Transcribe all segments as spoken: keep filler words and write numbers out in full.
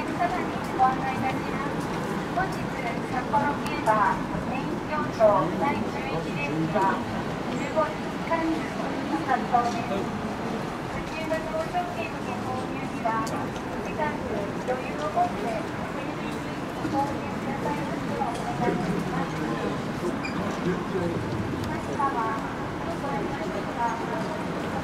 さらにご案内いたします。本日札幌競馬メイン競争だいじゅういちレースはじゅうごじさんじゅっぷんの発走です。途中の搭乗券の購入には時間と余裕を持ってご購入くださいますようお願いします。皆様どうぞよろしくお願いします。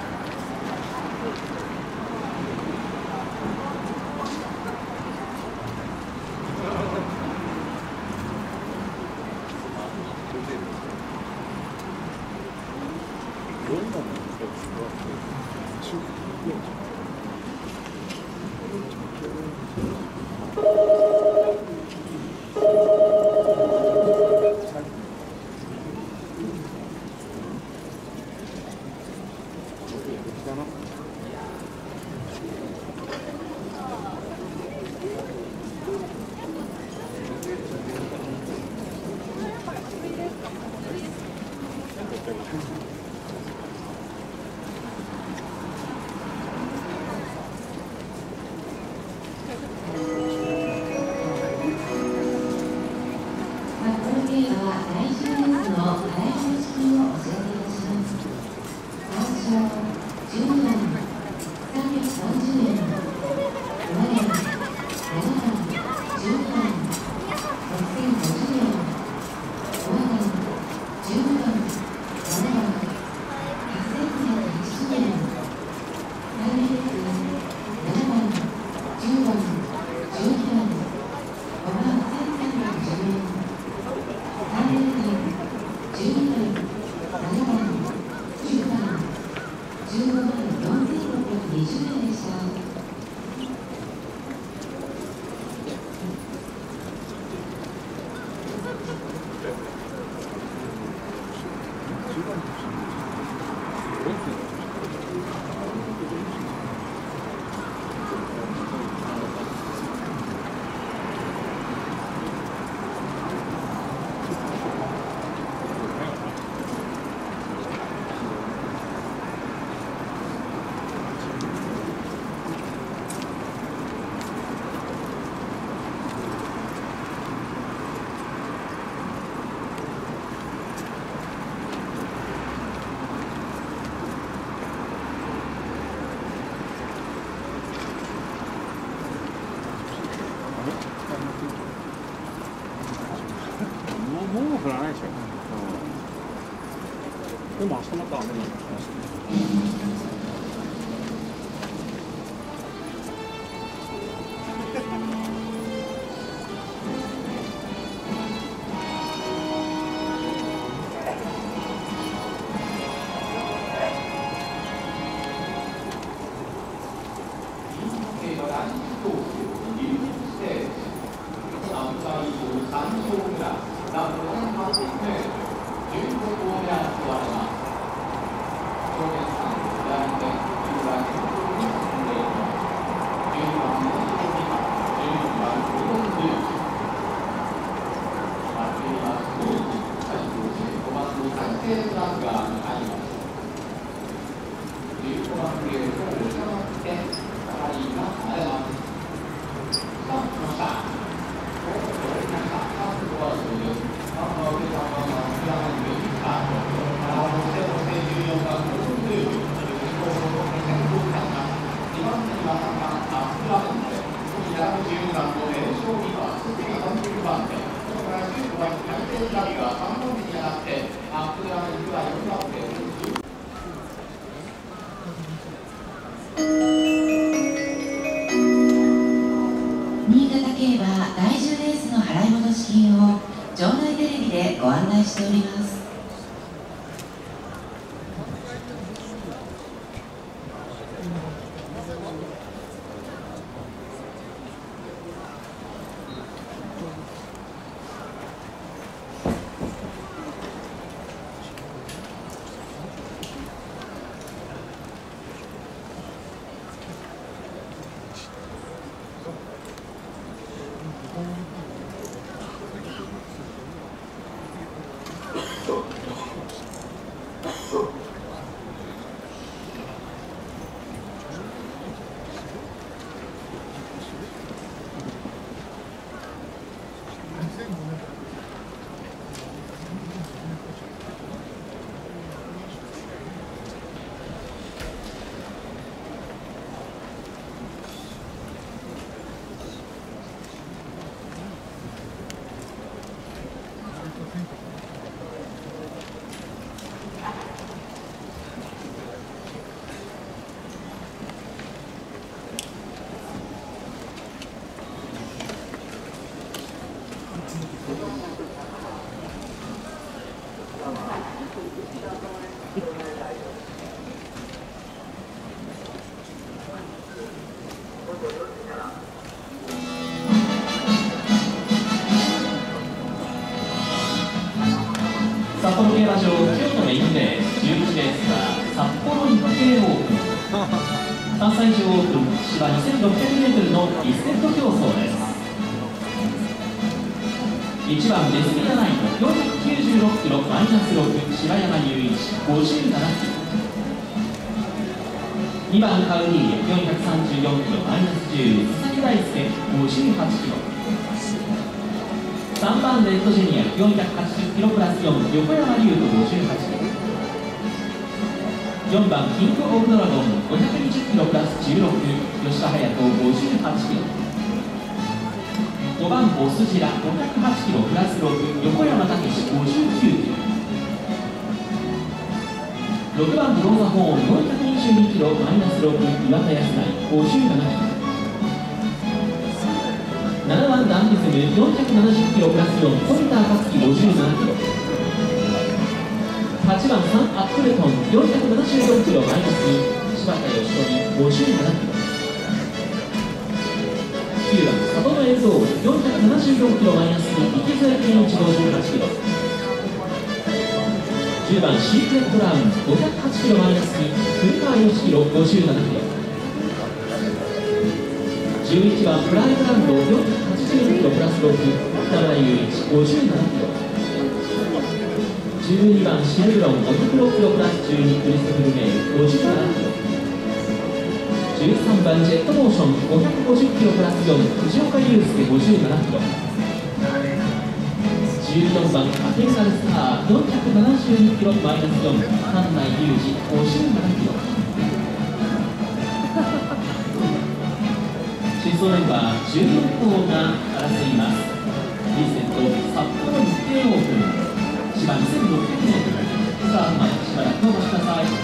もう降らないでしょ。でも明日また雨になるかもしれない。 新潟競馬だいじゅうレースの払い戻し金を場内テレビでご案内しております。 と札幌競馬場、今日のメインレース、じゅういちレースは札幌日経オープン、関西場オープン、芝 にせんろっぴゃくメートル のリスペクト競争です。いちばんデスピアナイトよんひゃくきゅうじゅうろっキロマイナスろく柴山雄一ごじゅうななキロ、にばんカウニーレよんひゃくさんじゅうよんキロマイナスじゅう佐々木大輔ごじゅうはちキロ、さんばんレッドジュニアよんひゃくはちじゅっキロプラスよん横山龍斗ごじゅうはちキロ、よんばんキングオブドラゴンごひゃくにじゅっキロプラスじゅうろく吉田隼人ごじゅうはちキロ、ごばんボスジラごひゃくはちキロプラスろく横山武史ごじゅうきゅうキロ、ろくばんブローザホーンよんひゃくにじゅうにキロマイナスろく岩田康成ごじゅうななキロ、ななばんダンディズムよんひゃくななじゅっキロプラスよん富田暁ごじゅうななキロ、はちばんサンアップルトンよんひゃくななじゅうよんキロマイナスに柴田義臣ごじゅうななキロ、きゅうばん里の映像よんひゃくななじゅうよんキロマイナスに池添健一ごじゅうはちキロ、じゅうばんシークレットラウンごひゃくはちキロマイナスに古川義弘ごじゅうななキロ、じゅういちばんプライムランドよんひゃくはちじゅうにキロプラスろく北村雄一ごじゅうななキロ、じゅうにばんシルブロンごひゃくろっキロプラスじゅうにクリストフルメールごじゅうななキロ、じゅうさんばんジェットモーションごひゃくごじゅっキロプラスよん藤岡祐介ごじゅうななキロ、じゅうよんばんアテンガルスターよんひゃくななじゅうにキロマイナスよん関内裕二ごじゅうななキロ、出走メンバーじゅうよん頭が争います。リーセット札幌日経オープン芝 にせんろっぴゃくメートル、スタートまでしばらくお待ちください。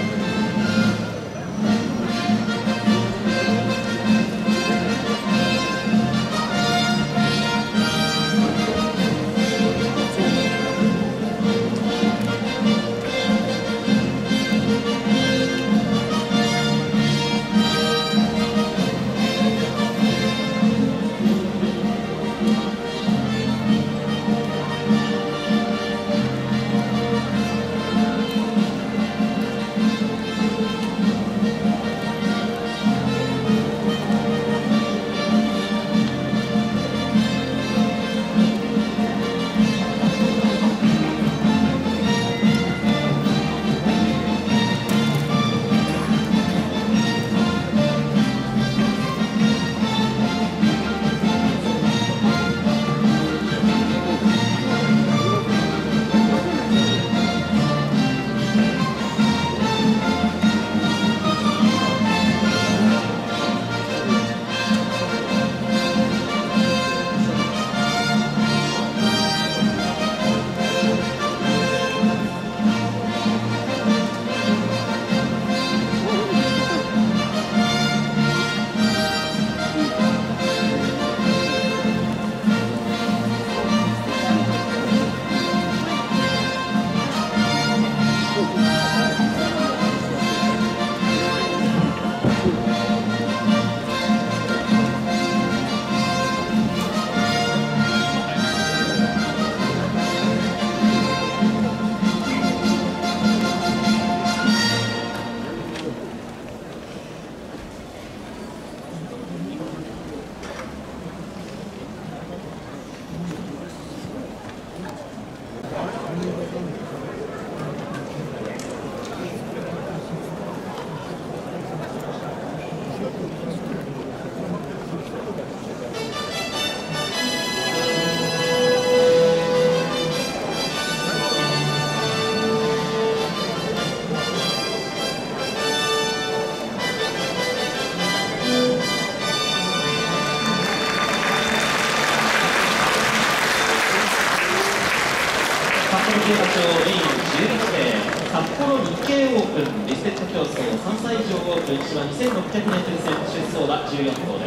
競馬場メインじゅういちレーン札幌日経オープンリスペクト競争さんさい以上オープン芝 にせんろっぴゃくメートル 戦出走馬じゅうよん頭です。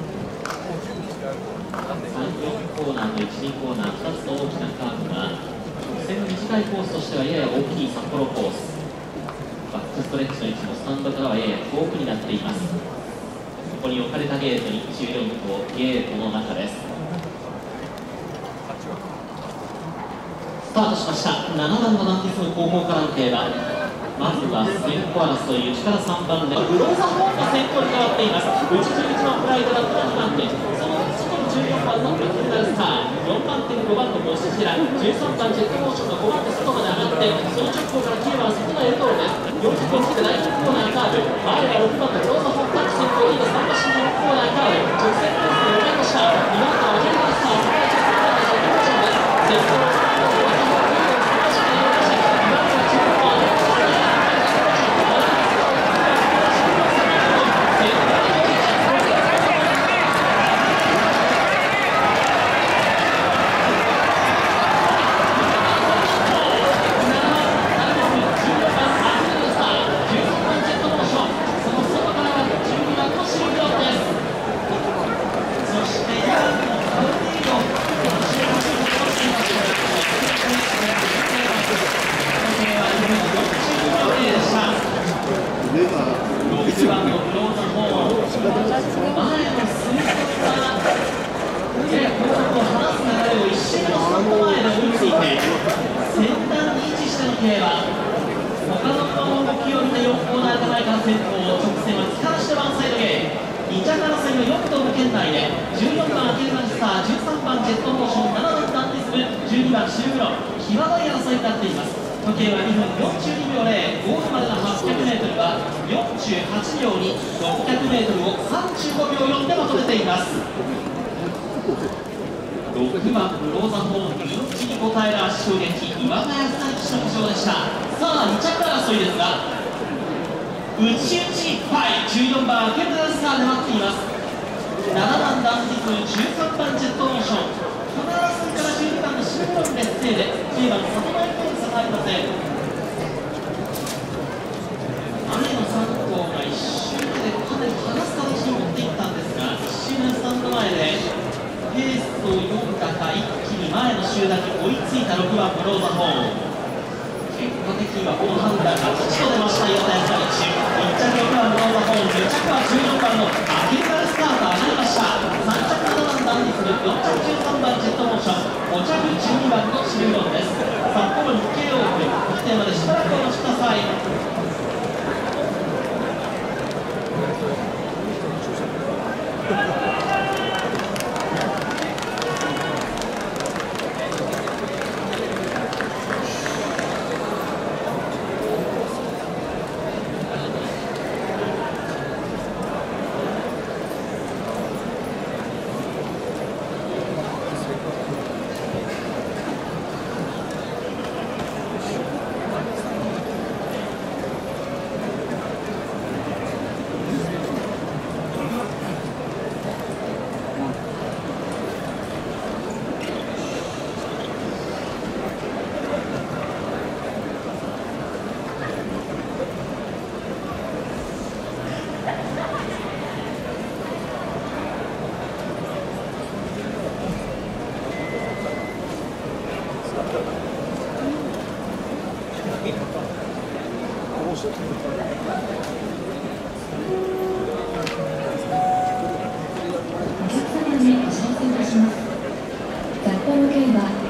さん、よんコーナーといち、にコーナーふたつの大きなカーブが直線の短いコースとしてはやや大きい札幌コース、バックストレッチの位置もスタンドからはやや遠くになっています。 こに置かれたゲートにじゅうよんこゲートの中です。スタートしました。ななばんのダンティスの後方からの競馬、まずは先行争い、内からさんばんでグローザホーンが先頭に変わっています。内じゅういちばんプライドだったにばん手、その外にじゅうよんばんのメキナルスター、よんばん手にごばんのボスジラ、じゅうさんばんジェットモーションがごばん手外まで上がって、その直後からきゅうばん外のエルトールです。よんじゅっこをつけて第よんコーナーカーブ、前がろくばんのグローザホーンタッチ先頭リード、さんばん進入コーナーカーブ、直線コースでよめました。にばん手はメキナルスター、そこからじゅうさんばんのジェットモーションです。先頭の札幌競馬